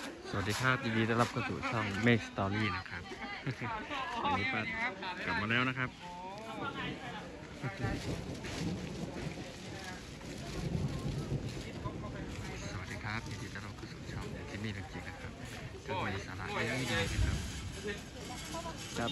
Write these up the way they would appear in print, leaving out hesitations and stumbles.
สวัสดีครับยินดีต้อนรับเข้าสู่ช่อง Make Story นะครับวันนี้ป้ากลับมาแล้วนะครับสวัสดีครับยินดีต้อนรับเข้าสู่ช่องที่มีเรื่องจริงนะครับก็มีสาระเยอะดีนะครับครับ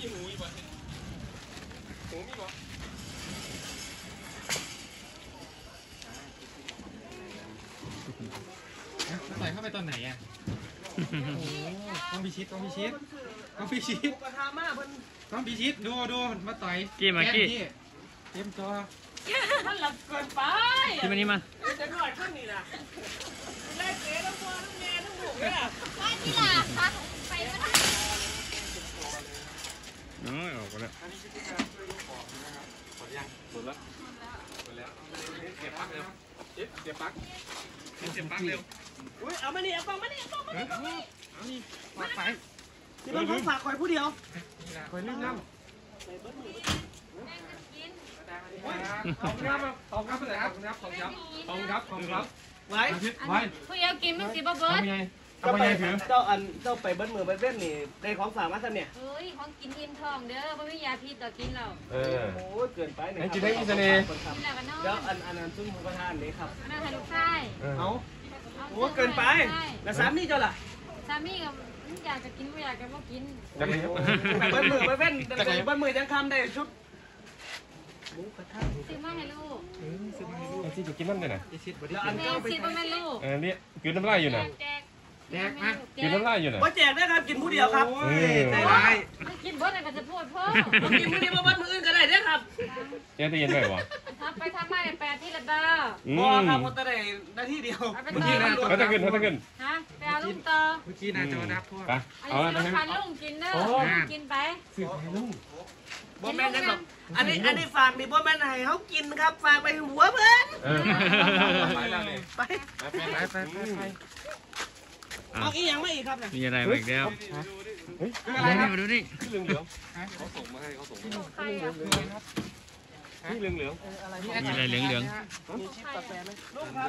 ใส่เข้าไปตอนไหนอ่ะต้องพิชิตต้องพิชิตต้องพิชิตต้องพิชิตดูมาต่อยกี้มากี้เตรียมตัวมันหลับเกินไปที่มานี่มาจะหน่อยข้างนี้ล่ะแรกเก๋ทั้งพ่อทั้งแม่ทั้งลูกเลยอ่ะว่าที่ล่ะไปมาทางน้อยออกไปแล้วหมดแล้วเก็บปักเร็วเก็บปักเร็วอุ้ยเอามานี่เอากล้องมานี่เอานี่ปักไปนี่มันของฝากคอยผู้เดียวคอยลืมน้ำของครับเลยครับไว้ผู้เยากินมันสิบ่เบิดเจ้าไปเบิ้ลมือไปเบิ้ลนี่ได้ของฝากมาซะเนี่ยเฮ้ยของกินอิ่มท้องเด้อบ่มียาพิษต่อกินเราโอ้เกินไปเนี่ยกินได้กินเสน่ห์แล้วอันนั้นซึ่งผู้ประธานนี่ครับน่าให้ลูกชายเอาโอ้เกินไปแล้วสามีเจ้าล่ะสามีก็อยากจะกินบ่อยากจะบ่กินไปเบิ้ลมือไปเบิ้ลเบิ้ลมือยังคำได้ชุดหมูกระทะซื้อมาให้ลูกที่จะกินนั่นเลยนะแล้วอันเก้าไปซื้อมาให้ลูกนี่กินน้ำลายอยู่นะแจกมากินน้ำลายอยู่นะว่าแจกได้ครับกินผู้เดียวครับได้มันกินเบิดก็จะพูดพ่อมันกินผู้เดียวมาเบิ้ลมืออื่นก็ได้เด้อครับแกจะเย็นไหมวะไปทำไม8 ที่ละดาบ่ครับมันจะได้นาทีเดียวเมื่อกี้นะเขาจะขึ้นฮะไปเอาลุงต่อเมื่อกี้นะจะนับพวกเอาไปให้ลุงกินเด้อกินไปซื้อให้ลุงบ่แม่นนะครับอันนี้ฝากดิบ่แม่นให้เขากินครับฝากไปหัวเพิ่นไปเอาอีกอย่างไม่อีกครับนะมีอะไรมาอีกแล้วมาดูนี่เหลืองเขาส่งมาให้เขาส่งนี่เหลืองมีอะไรเหลืองมีชิปกาแฟไหมลูกครับ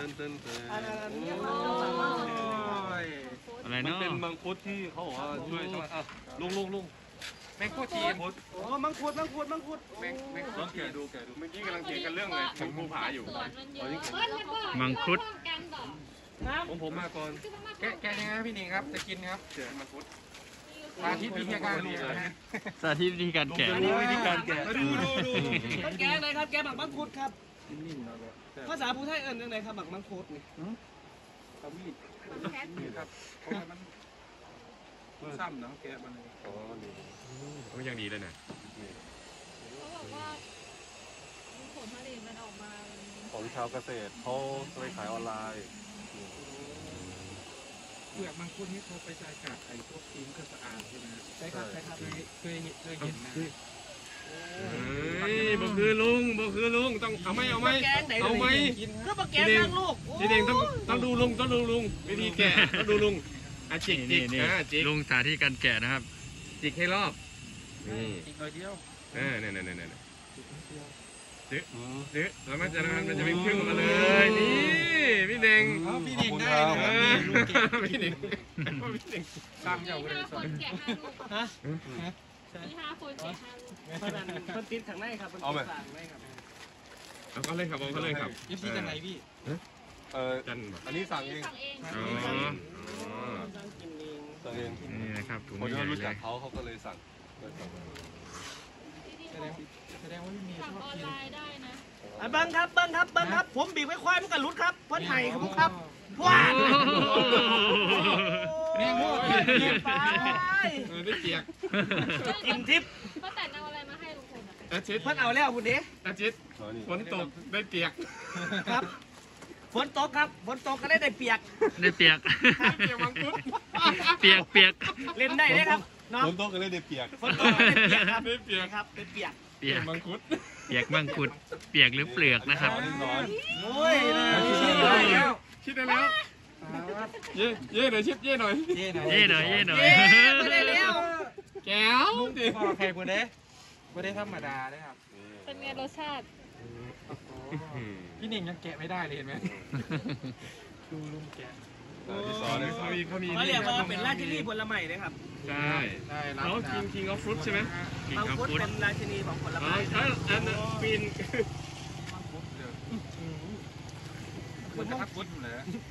อะไรเนาะเป็นมังคุดที่เขาบอกว่าช่วยลุงแมงคุดทีโอ้มังคุดแมงต้องแกะดูเมื่อกี้กำลังเถียงกันเรื่องอะไรถึงภูผาอยู่มังคุดผมมาก่อนแกะยังไงพี่หนิงครับจะกินครับเจอมังคุดสาธิตวิธีการดูนะสาธิตวิธีการแกะวิธีการแกะดูแกะอะไรครับแกะหมักมังคุดครับภาษาภูไทยเอิ้นยังไงครับหมักมังคุดนี่ขมิ้นครับซ้ำเนาะแกะมันก็ยังดีเลยนะเขาบอกว่าผลผลิตมันออกมาของชาวเกษตรเขาไปขายออนไลน์เปลือกมังคุดนี่เขาไปใช้กับไอ้พวกทิ้งเครื่องสะอาดใช่ไหมใช่ครับเคยเห็นนะบ่คือลุงต้องเอาไหมก็ปลาแกงนั่งลูกทีเด็กต้องดูลุงวิธีแกะต้องดูลุงจิกลุงสาธิตการแกะนะครับจิกให้รอบนี่จิกหน่อยเดียวเนี่ยซื้อแล้วมันจะเป็นครึ่งมาเลยนี่พี่เด้งได้พี่เด้งตามเจ้าเลยสอนฮะมี5 คนแกะมันติดข้างในครับเอาไหมเอาก็เลยครับยี่สิบจากไหนพี่อันนี้สั่งเองนี่นะครับถุงใหญ่เลยรู้จักเขาก็เลยสั่งแสดงว่าไม่มีสั่งออนไลน์ได้นะเบิ้งครับผมบีบไว้ควายมันก็หลุดครับพ่นไห่ครับว้าเนี่ยโง่ไปได้เกียกกินทิพย์ป้าแต่เอาอะไรมาให้ลุงพลอาทิตย์เพิ่นเอาแล้วคุณเด้อาทิตย์ฝนตกได้เปียกครับฝนตกก็ได้เปียกมังคุดเปียกเล่นได้เลยครับฝนตกก็ได้เปียกฝนตกก็ได้เปียกครับได้เปียกครับได้เปียกมังคุดเปียกมังคุดเปียกหรือเปลือกนะครับโอ้ยชิดได้แล้วเย่หน่อยชิดเย่หน่อยได้แล้วแก้วพ่อใครคนเด้ไม่ได้ธรรมดาเลยครับเป็นไงรสชาติพี่หนิงยังแกะไม่ได้เลยเห็นไหมดูลุงแกะที่สอนเนี่ยเขามีเขาเรียกว่าเป็นราชินีผลไม้เลยครับใช่ใช่เขาคิงออฟฟรุตใช่ไหมกินบางข้าวพุทธฟุตเป็นราชินีของผลอ๋อไม้ถ้าอันนั้นปีนมันจะพักฟุตเลย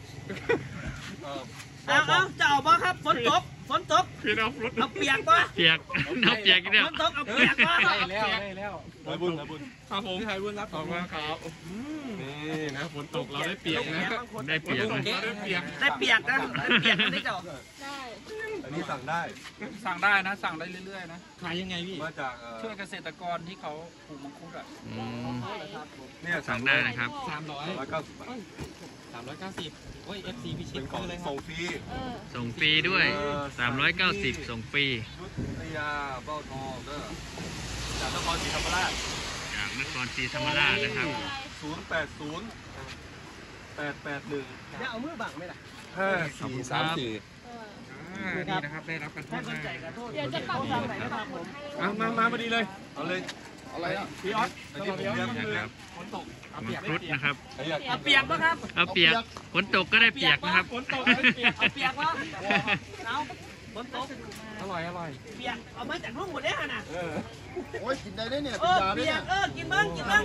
เอาจะเอาบ่ครับฝนตกปีนออฟฟรุตเอาเปียกบ่เปียกน้ำเปียกอีกแล้วฝนตกเอาเปียกบ่ได้แล้วได้แล้วไทยบุญครับผมไทยบุญรับขอบคุณครับนี่นะฝนตกเราได้เปียกนะได้เปียกเรานะได้เปียกได้เปียกนะได้เปียกนะนี่เจ้าได้อันนี้สั่งได้สั่งได้นะสั่งได้เรื่อยๆนะขายยังไงพี่มาจากช่วยเกษตรกรที่เขาปลูกมังคุดอ่ะอืมเนี่ยสั่งได้นะครับ 390 บาท 390โอ้ย FC พิชิเป็ตนของเลยครัส่บงฟรีส่งฟรีด้วย390ส่งฟรีชุดพยาเบ้าทองเด้อจากนครศรีธรรมราชจากนครศรีธรรมราชนะครับ 080 881 เนี่ยเอามือบังไหมล่ะ 5434 นี่นะครับได้รับกันทั่ถ้าว สนหใจน้ากันโทษเดี๋ยวจะปักทำไหนนะครับผมมาพอดีเลยเอาเลยอะไรอ่ะพี่ออสอันนี้ผมเลี้ยงนะครับมังคุดนะครับเอาเปียกบ่ครับเอาเปียกฝนตกก็ได้เปียกนะครับฝนตกเอาเปียกบ่เอาฝนตกอร่อยเปียกเอามาจากห้องหมดเลยฮะน่ะโอ้ยกินได้ด้วยเนี่ยเปียกกินบ้างกินบ้าง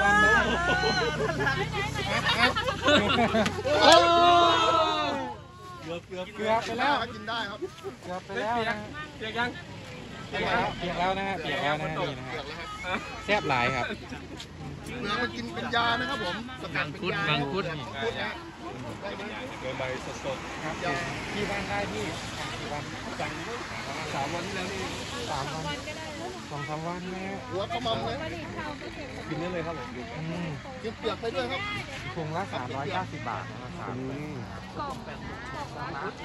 เกือบไปแล้วกินได้ครับเกือบไปแล้วนะเปียกยังเปียกแล้วนะฮะนี่นะฮะแซ่บหลายครับเนื้อมันกินเป็นยานะครับผมมังคุดมังคุดเนื้อใบสดครับที่บ้านได้ที่กี่วัน 3 วันที่แล้วนี่ 3 วันก็ได้แล้ว 2-3 วันแล้วหัวขมำเลยผลิตข้าวก็เสร็จกินได้เลยครับผม กินเปลือกไปด้วยครับถุงละ390 บาทนะครับกล่องร้าน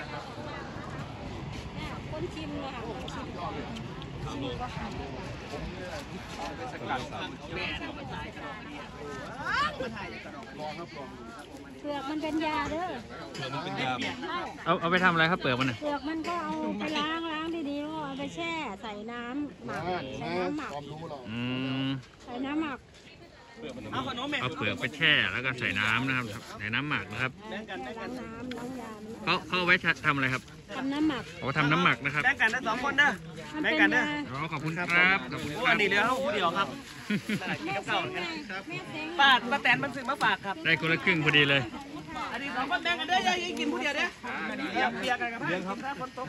คนชิมเลยค่ะคนชิมชิมก็ค่ะเปลือกมันเป็นยาเด้อเอาไปทำอะไรครับเปลือกมันน่ะเปลือกมันก็เอาไปล้างดีๆแล้วเอาไปแช่ใส่น้ำหมักใส่น้ำหมักความรู้เราอืมใส่น้ำหมักเอาขนมแม่เอาเปลือกไปแช่แล้วก็ใส่น้ำนะครับใส่น้ำหมักนะครับล้างน้ำล้างยาเขาเอาไว้ทำอะไรครับทำน้ำหมักเอาทำน้ำหมักนะครับแบ่งกันนะ2 คนเด้อมันแบ่เป็งนกันเด้อยาขอบคุณครับขอบคุณโอ้ครัอับนนี้เหลือเขาผู้เดียวครับแม่เซ้งไงแม่เซ้งป้าแตนมันซื้อมาฝากครับได้คนละครึ่งพอดีเลยอันนี้2 คนแบ่งกันเด้ออย่ากินผู้เดียวเด้อเปียกกันครับเลี้ยงครับฝนตก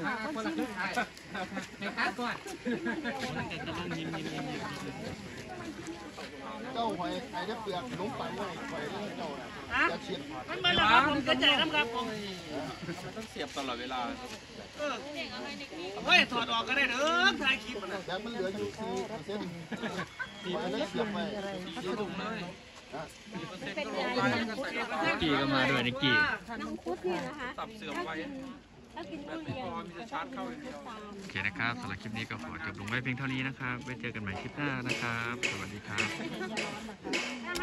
เจ้าหอยไอ้ได้เปลือกขนมปังไว้หอยเจ้าน่ะจะเฉียดมันมาแล้วครับผมกระจายน้ำครับผมต้องเสียบตลอดเวลาเฮ้ยถอดออกก็ได้เด้อถ่ายคลิปมันแต่มันเหลืออยู่4%หอยนั้นเสียบไว้เป็นยานิกกี้ก็มาด้วยนิกกี้น้ำคุดเนี่ยนะคะตับเสื่อมไว้ถ้ากินทุเรียนมีจะชาร์จเข้าอย่างเดียวโอเคนะครับสำหรับคลิปนี้ก็ขอจบลงไว้เพียงเท่านี้นะครับไว้เจอกันใหม่คลิปหน้านะครับ สวัสดีครับ